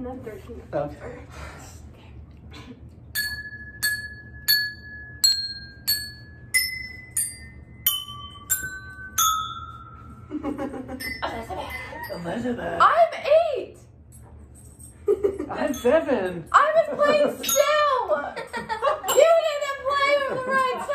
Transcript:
And then 13. Okay. Elizabeth. I'm 8! I'm 7. I was playing still! You didn't play with the right